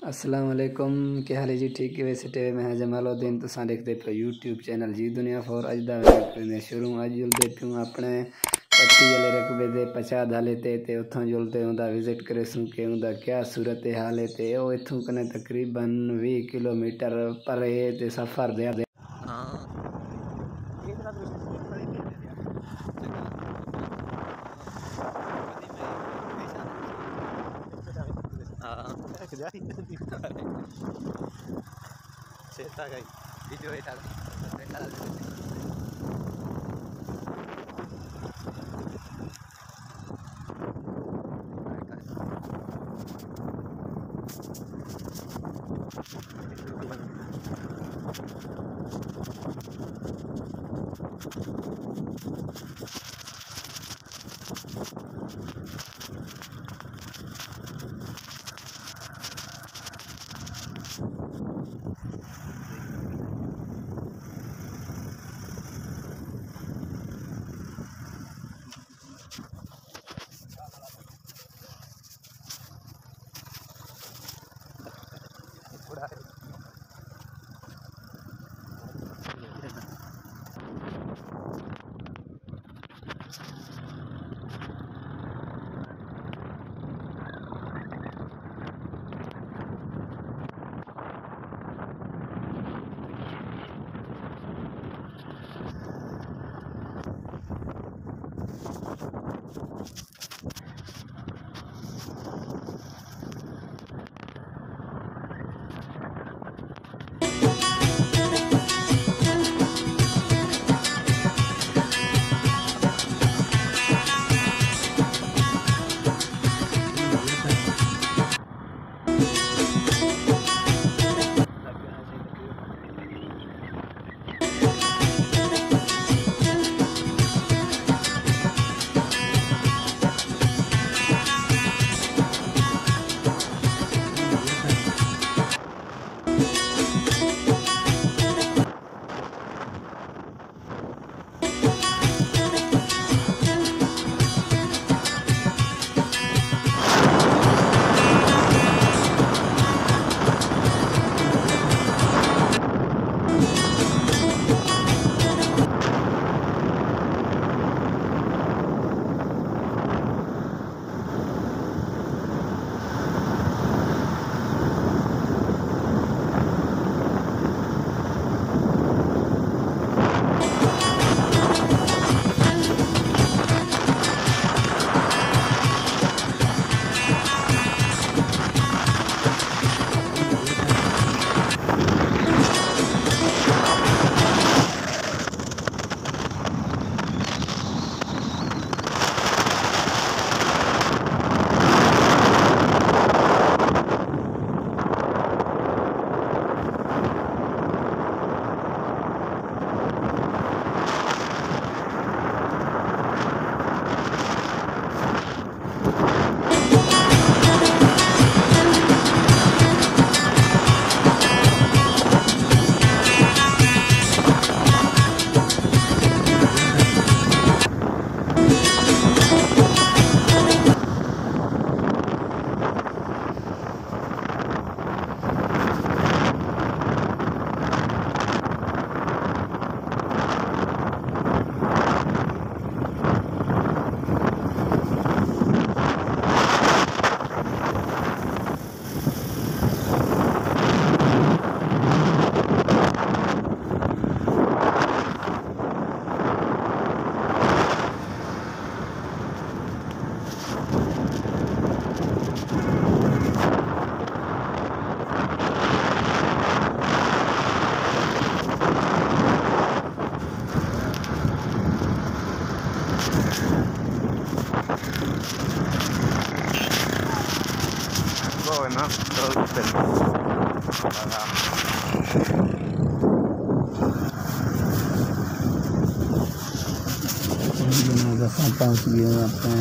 अस्सलाम वालेकुम, क्या हाल है जी? ठीक है। वैसे टेवे में जमालुद्दीन तुसा देखते पे यूट्यूब चैनल जी दुनिया फॉर अज दा वीडियो शुरू अज जुलते प्यूँ अपने पत्ती वाले रकबे दे 50 हाले ते उथों जुलते उनका विजिट करे सूँ कि उनका क्या सूरत हाल है ते वो इथों कने तकरीबन 20 किलोमीटर पर ते सफ़र दे पहुँच गए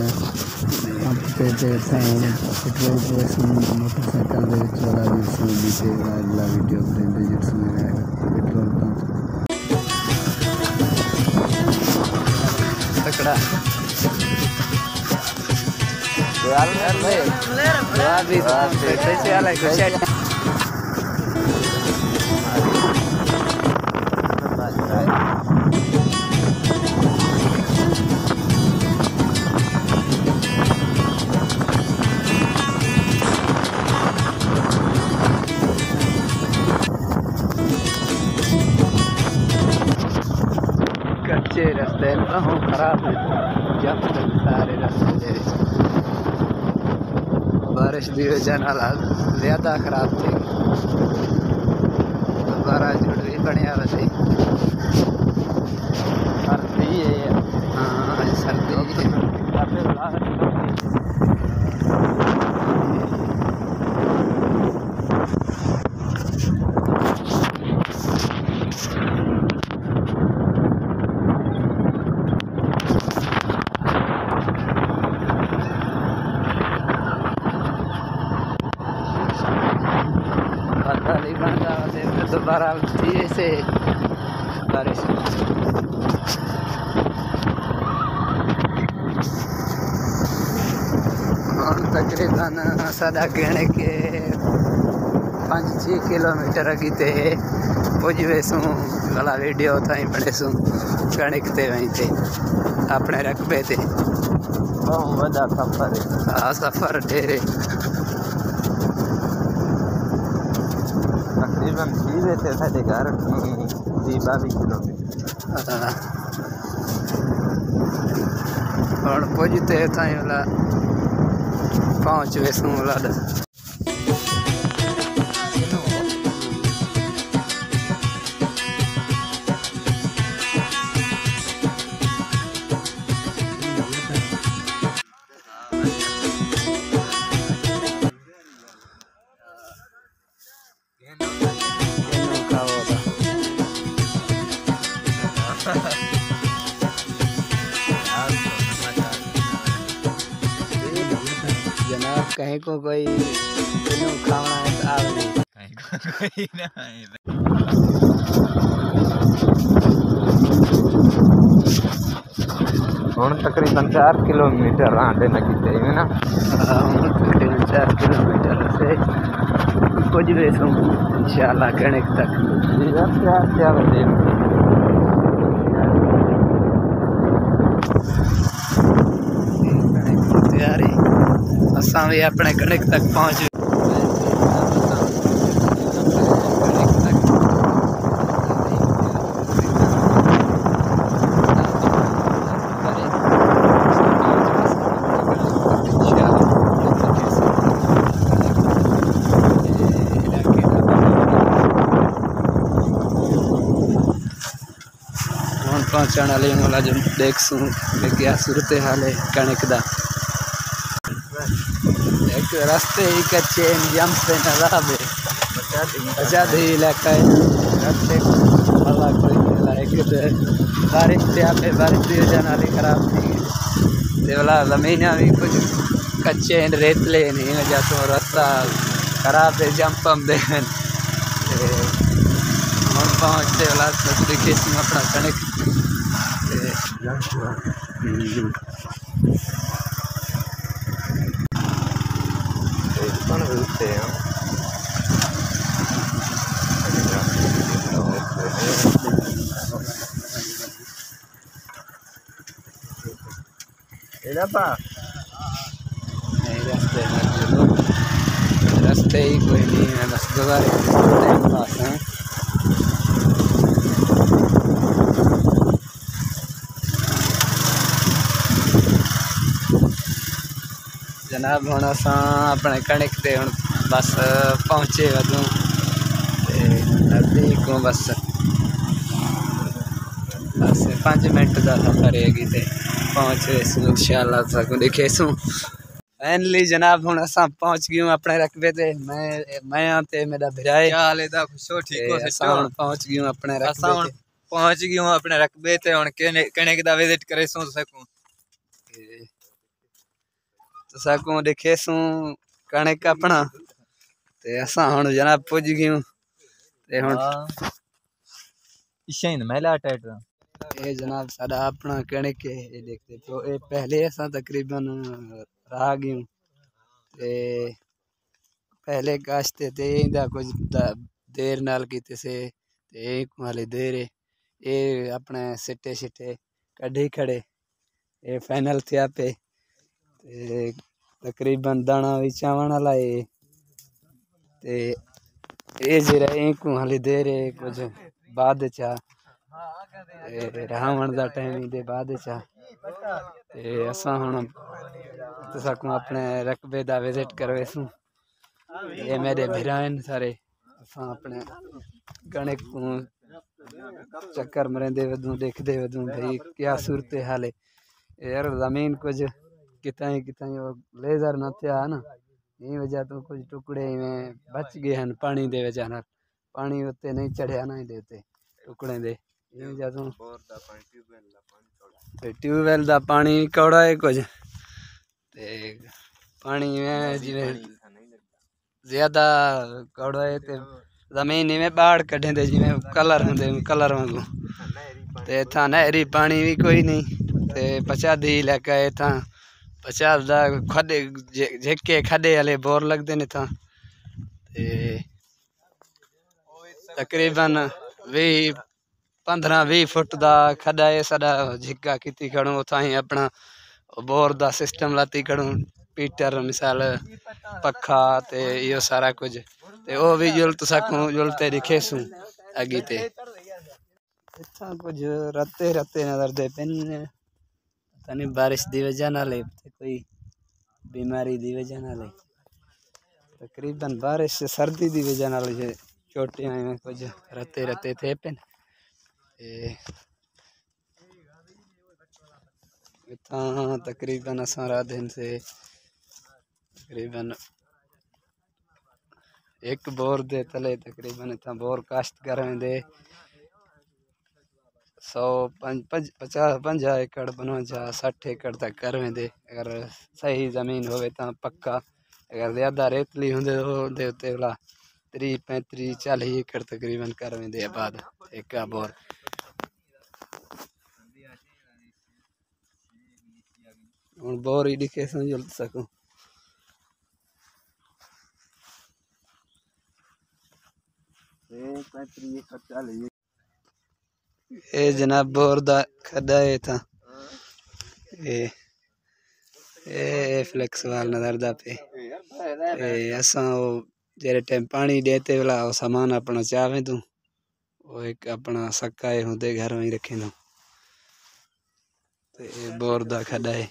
अपने पेट्रोल मोटरसाइकिल वाला बीते अगला वीडियो पेट्रोल पंप भाई कच्चे रास्ते खराब है, जब तक सारे रास्ते बारिश की वजह ज़्यादा खराब थी। दोबारा जुड़ भी बनया वैसे सर्दी है। हाँ सर्दी दोबारा धीरे से बारिश। और तकरीबन सादा कहने के 5-6 किलोमीटर अगी ते पुज वेसूँ वाला वीडियो ताई बने सूँ कणिक ते वहीं ते अपने रकबे ते बहुत बड़ा सफ़र है। हाँ सफ़र ढेरे तकरीबन 20 से साढ़े 22 किलोमीटर और पुजते ताई वाला पहुँच वेसूँ वाला जनाब कहीं को कोई खाना है तो आप नहीं कहीं को कोई ना ਹੁਣ तकरीबन 4 किलोमीटर आंटे लगी चाहिए ना। तकरीबन 4 किलोमीटर से कुछ भी सूँ इंशाल्लाह कणिक तक तैयारी असां भी अपने कणिक तक पहुँच पहुँचने वाले वाला जो देख सूँ क्या सूरत हाल है कणिक दा। एक रास्ते ही कच्चे जम से नजाब है आज़ादी इलाका है रास्ते वाला कोई लायक बारिश से आपे बारिश की वजह नाल खराब थी वाला ज़मीन भी कुछ कच्चे रेतले नहीं वजह तो रास्ता खराब है जंपम दे पहुँचते वाला देखिए अपना कणिक रास्ते ही कोई नहीं है बस दोबारा पास हैं। जनाब हुण असां अपने कणिक ते हुण बस पहुँचे वधूं नज़दीक हूँ बस 5 मिनट का सफ़र है ते पहुँच वेसूँ इंशाल्लाह सकूँ दिखेसूँ। फाइनली जनाब हुण असां पहुँच गयूं अपने रकबे ते मैं ते मेरा भिराए क्या हाल है दा खुशो ठीक हो असां हुण पहुँच गयूं अपने रकबे ते पहुँच गयूं अपने रकबे ते हुण कणिक दा विजिट करेसूँ सकूँ तो सकूँ दिखेसूँ कणिक अपना ते असां हुण जनाब पुज गयूं ते हुण इशाइन मैला टाइट ये जनाब साडा अपना कणिक है ये देखते तो ये पहले असां तकरीबन रहा गयूं ते पहले काश्ते ते इंदा कुछ देर नाल कीते से ते एक वाले देर ये अपने सिट्टे शिट्टे कढी खड़े ये फाइनल थिया पे ते तकरीबन दाना भी चावण वाला है ते ये जरा एक वाली देर है कुछ बाद चा रावण दा टाइम दे बाद चा ते असा हुण तुसां को अपने रकबे दा विजिट करवेसूं ये मेरे भिरान सारे असा अपने गणे को चक्कर मरेंदे वदूं देखदे वदूं भाई क्या सूरत हाल है यार जमीन कुछ किताई लेजर न थिया ना ये वजह तो कुछ टुकड़े में बच गए हैं पानी दे वजह नाल पानी उत्ते नहीं चढ़िया ना देते टुकड़े दे ये वजह तो ट्यूबवेल दा पानी कौड़ा है कुछ ते पानी में जिवें ज्यादा कौड़ा है ते जमीन में बाढ़ कढे दे जिवें कलर होंदे कलर वांगू ते इत्थां नहरी पानी भी कोई नहीं ते पचादी इलाका है इत्थां पचास दा खड्डे जेके खड्डे वाले बोर लगदे ने इत्थां ते तकरीबन 15-20 फुट दा खड्डा है साडा झिक्का कीती खड़ूं उथां ही अपना बोर दा सिस्टम लाती खड़ूं पीटर मिसाल पखा ते यो सारा कुछ ते ओ भी जुलत सकूं जुलते दिखेसूं अगीते इत्थां कुछ रत्ते रत्ते नजर दे पिन तनी बारिश दी वजह नाल कोई बीमारी दी वजह नाल तकरीबन बारिश सर्दी दी वजह नाल चोटियां में कुछ रत्ते रत्ते थे पिन इत्थां तकरीबन असां राधन से तकरीबन एक बोर दे तले तकरीबन इत्थां बोर काश्त करें दे 150 एकड़ 55-60 एकड़ तक करें दे अगर सही जमीन होवे तां पक्का अगर ज्यादा रेतली होंदे दे उत्ते वाला 30-35-40 एकड़ तकरीबन करें दे बाद एक बोर हुण बोर ही दिखे समझ सकूं ए जनाब बोर दा खड्डा है था ए फ्लेक्स वाल नजर दा पे असा जेरे टाइम पानी देते वाला वो सामान अपना चावे तू वो एक अपना सक्का है होंदे घर में रखे दो ते बोर दा खड्डा है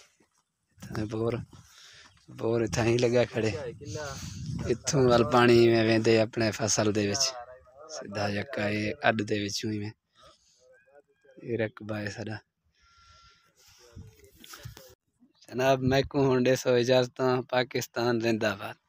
बोर इत्थां ही लगा खड़े इत्थों वाल पानी में वेंदे अपने फसल दे विच सीधा जक्का ये अड दे विचों ही में ये रकबा है साडा जनाब मैं को हुण 100 इजाजत पाकिस्तान जिंदाबाद।